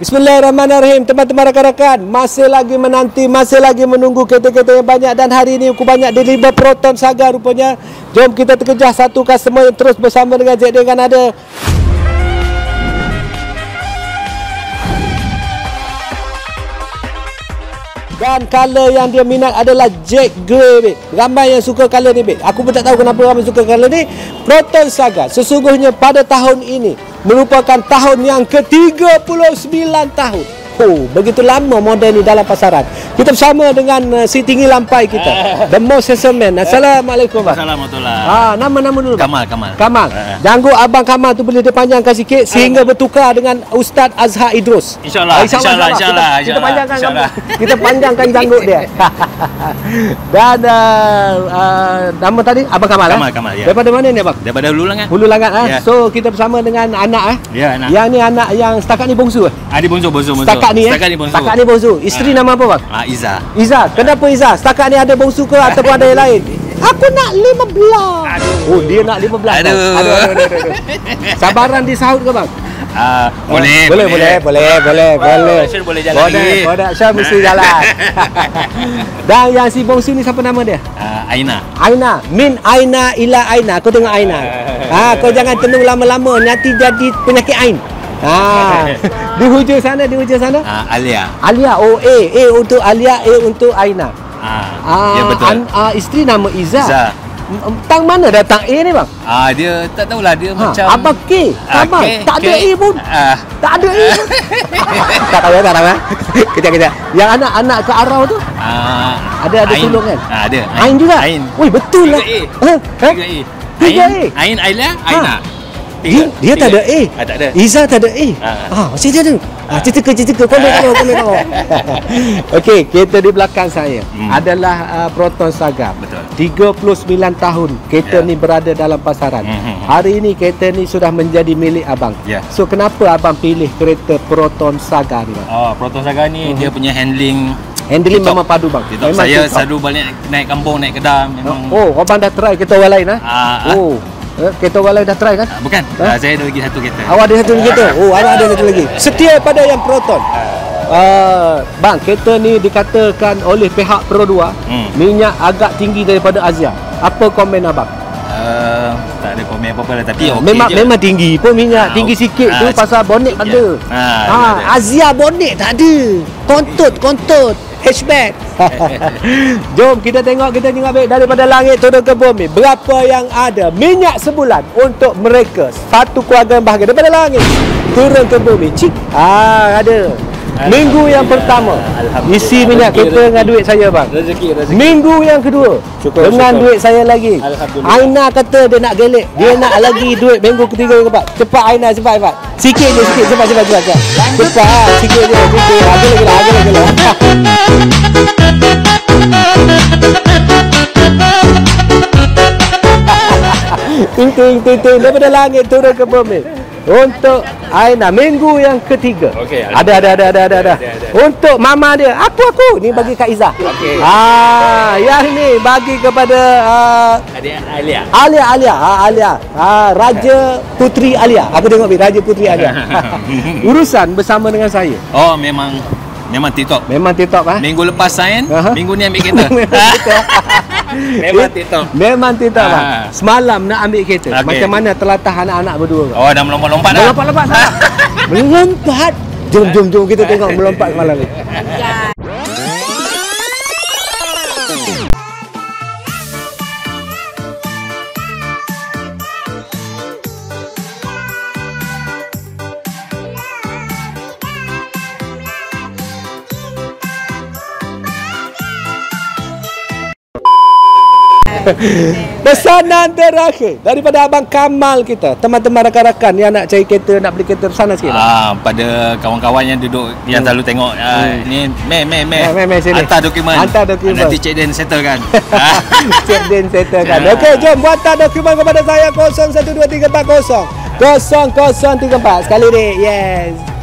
Bismillahirrahmanirrahim. Teman-teman rakan-rakan, masih lagi menanti, masih lagi menunggu kereta-kereta yang banyak. Dan hari ini aku banyak deliver Proton Saga rupanya. Jom kita terkejar satu customer yang terus bersama dengan ZD Kanada. Dan colour yang dia minat adalah Jet Grey, babe. Ramai yang suka colour ni, babe. Aku pun tak tahu kenapa ramai suka colour ni. Proton Saga sesungguhnya pada tahun ini merupakan tahun yang ke-39 tahun. Oh, begitu lama model ni dalam pasaran. Kita bersama dengan si tinggi lampai kita, the most handsome man. Assalamualaikum, Bang. Assalamualaikum. Nama dulu, Bang. Kamal. Janggut Abang Kamal tu boleh dipanjangkan sikit sehingga bertukar dengan Ustaz Azhar Idrus. InsyaAllah. Kita panjangkan janggut dia. Dan nama tadi Abang Kamal. Kamal, ya. Daripada mana ni, Abang? Daripada Hulu Langat. Hulu Langat. Ya. So kita bersama dengan anak. Ya, anak. Yang ni anak yang setakat ni bongsu. Dia bongsu. Setakat ni bongsu. Isteri nama apa, Bang? Iza. Kenapa Iza? Setakat ni ada bongsu ke ataupun ada yang lain? Aku nak 15. Oh, dia nak 15. Aduh. Sabaran disahut ke, Bang? Boleh. Boleh jalan lagi. Production mesti jalan. Dan yang si bongsu ni siapa nama dia? Aina. Min Aina ila Aina. Kau tengok Aina. Kau jangan tenung lama-lama nanti jadi penyakit Ain. Di hujung sana. Alia. Oh, A untuk Alia, A untuk Aina. Ya betul. Isteri nama Iza. Tang mana datang A ni, Bang? Dia tak tahulah, dia macam Abang K. Tak ada A pun. Tak ada A pun. Tak tahu. Kejap. Yang anak ke arau tu? Ada sulung kan? Ada. Ain juga? Woi, betul lah. 3 A. Ain, Aila, Aina. Dia tak ada A. Tak ada. Iza tak ada A. Macam dia tu. Cerita. Kau. Okey, kereta di belakang saya adalah Proton Saga. Betul. 39 tahun kereta ni berada dalam pasaran. Hari ini kereta ni sudah menjadi milik abang. So kenapa abang pilih kereta Proton Saga ni, Bang? Proton Saga ni dia punya handling memang padu, Bang. Memang saya selalu balik naik kampung, naik Kedah memang. Abang dah try kereta orang lain kereta orang lain dah try kan? Bukan. Saya ada lagi satu kereta. Awak ada satu kereta? Awak ada satu lagi. Setia pada yang Proton. Bang, kereta ni dikatakan oleh pihak Pro 2 minyak agak tinggi daripada Asia. Apa komen abang? Tak ada komen apa-apa lah, tapi memang tinggi pun minyak. Tinggi sikit tu pasal bonet tak ada. Asia bonet tak ada. Kontut hatchback. Jom kita tengok baik daripada langit turun ke bumi. Berapa yang ada minyak sebulan untuk mereka satu keluarga yang bahagia daripada langit turun ke bumi. Ada. Minggu yang pertama isi minyak kereta dengan duit saya, Bang. Rezeki. Minggu yang kedua dengan duit saya lagi. Aina kata dia nak gelek, dia nak lagi duit minggu ketiga ke empat. Cepat Aina, cepat. Sikit je, cepat. Cepat sikit je. Agak. Ting daripada langit turun ke bumi. Untuk Aina minggu yang ketiga. Ada. Untuk mama dia, aku ni bagi Kak Iza. Yang ni bagi kepada Alia. Raja Putri Alia. Aku tengok Raja Putri Alia. Urusan bersama dengan saya. Memang TikTok. Minggu lepas sign, minggu ni ambil kereta. Memang TikTok. Bang. Semalam nak ambil kereta. Macam mana telatah anak-anak berdua? Dah melompat-lompat dah. Melompat. Jom kita tengok melompat semalam ni. Pesanan terakhir daripada Abang Kamal kita. Teman-teman rakan-rakan yang nak cari kereta, nak beli kereta, pesanan sikit. Pada kawan-kawan yang duduk, yang selalu tengok ni, hantar dokumen. Nanti check dan settlekan. Okey, jom hantar dokumen kepada saya 012340 0034. Sekali ni. Yes.